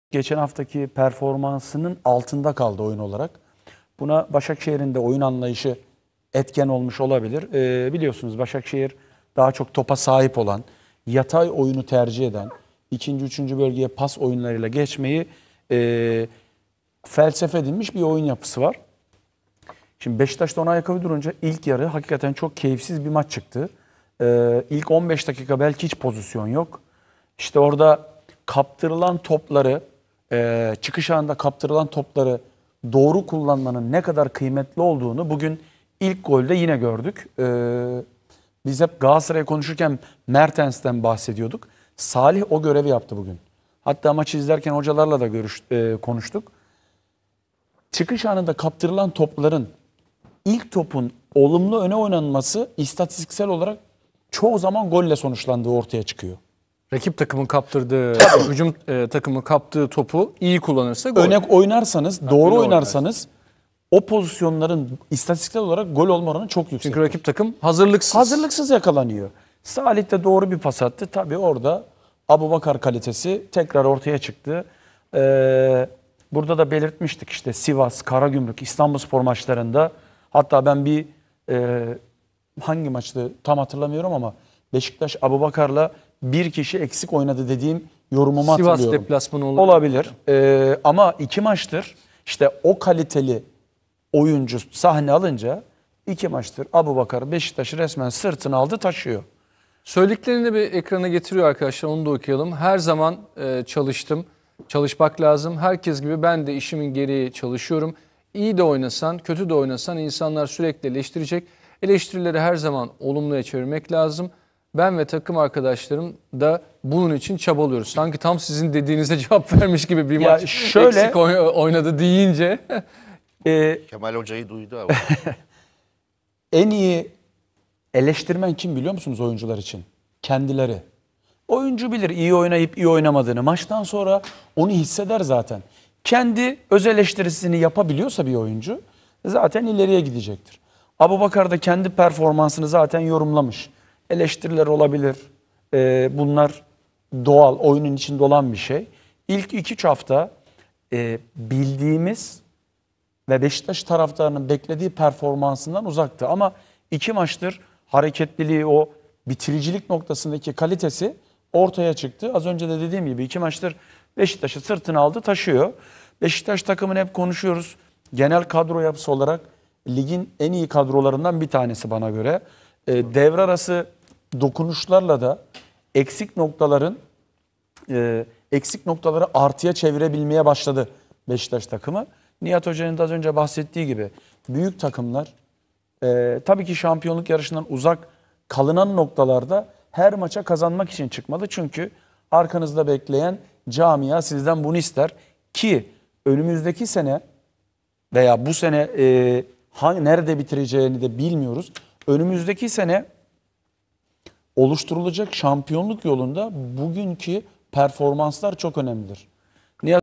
geçen haftaki performansının altında kaldı oyun olarak. Buna Başakşehir'in de oyun anlayışı etken olmuş olabilir. Biliyorsunuz Başakşehir daha çok topa sahip olan, yatay oyunu tercih eden, ikinci, üçüncü bölgeye pas oyunlarıyla geçmeyi felsefe edilmiş bir oyun yapısı var. Şimdi Beşiktaş'ta ona ayak uydurunca ilk yarı hakikaten çok keyifsiz bir maç çıktı. İlk 15 dakika belki hiç pozisyon yok. İşte orada kaptırılan topları, çıkış anında kaptırılan topları doğru kullanmanın ne kadar kıymetli olduğunu bugün ilk golde yine gördük. Biz hep Galatasaray'ı konuşurken Mertens'ten bahsediyorduk. Salih o görevi yaptı bugün. Hatta maçı izlerken hocalarla da konuştuk. Çıkış anında kaptırılan topların ilk topun olumlu öne oynanması istatistiksel olarak çoğu zaman golle sonuçlandığı ortaya çıkıyor. Rakip takımın kaptırdığı, hücum takımı kaptığı topu iyi kullanırsa gol. Öne oynarsanız, doğru oynarsanız o pozisyonların istatistiksel olarak gol olma oranı çok yüksek. Çünkü rakip takım hazırlıksız. Hazırlıksız yakalanıyor. Salih de doğru bir pas attı. Tabii orada Abubakar kalitesi tekrar ortaya çıktı. Burada da belirtmiştik işte Sivas, Karagümrük, İstanbulspor maçlarında. Hatta ben bir hangi maçtı tam hatırlamıyorum ama Beşiktaş Abubakar'la bir kişi eksik oynadı dediğim yorumumu hatırlıyorum. Sivas deplasmanı olabilir. Ama iki maçtır işte o kaliteli oyuncu sahne alınca iki maçtır Abubakar Beşiktaş'ı resmen sırtına aldı taşıyor. Söylediklerini de bir ekrana getiriyor arkadaşlar, onu da okuyalım. Her zaman çalıştım. Çalışmak lazım. Herkes gibi ben de işimin gereği çalışıyorum. İyi de oynasan, kötü de oynasan insanlar sürekli eleştirecek. Eleştirileri her zaman olumluya çevirmek lazım. Ben ve takım arkadaşlarım da bunun için çabalıyoruz. Sanki tam sizin dediğinize cevap vermiş gibi bir maç şöyle, eksik oynadı deyince. Kemal Hoca'yı duydu abi. En iyi eleştirmen kim biliyor musunuz oyuncular için? Kendileri. Oyuncu bilir iyi oynayıp iyi oynamadığını. Maçtan sonra onu hisseder zaten. Kendi öz eleştirisini yapabiliyorsa bir oyuncu zaten ileriye gidecektir. Abubakar da kendi performansını zaten yorumlamış. Eleştiriler olabilir. Bunlar doğal, oyunun içinde olan bir şey. İlk 2-3 hafta bildiğimiz ve Beşiktaş taraftarının beklediği performansından uzaktı. Ama 2 maçtır hareketliliği, o bitiricilik noktasındaki kalitesi ortaya çıktı. Az önce de dediğim gibi 2 maçtır Beşiktaş'ı sırtına aldı, taşıyor. Beşiktaş takımını hep konuşuyoruz. Genel kadro yapısı olarak ligin en iyi kadrolarından bir tanesi bana göre. Devre arası dokunuşlarla da eksik noktaları artıya çevirebilmeye başladı Beşiktaş takımı. Nihat Hoca'nın da az önce bahsettiği gibi büyük takımlar tabii ki şampiyonluk yarışından uzak kalınan noktalarda her maça kazanmak için çıkmalı. Çünkü arkanızda bekleyen camia sizden bunu ister. Ki önümüzdeki sene veya bu sene nerede bitireceğini de bilmiyoruz. Önümüzdeki sene oluşturulacak şampiyonluk yolunda bugünkü performanslar çok önemlidir.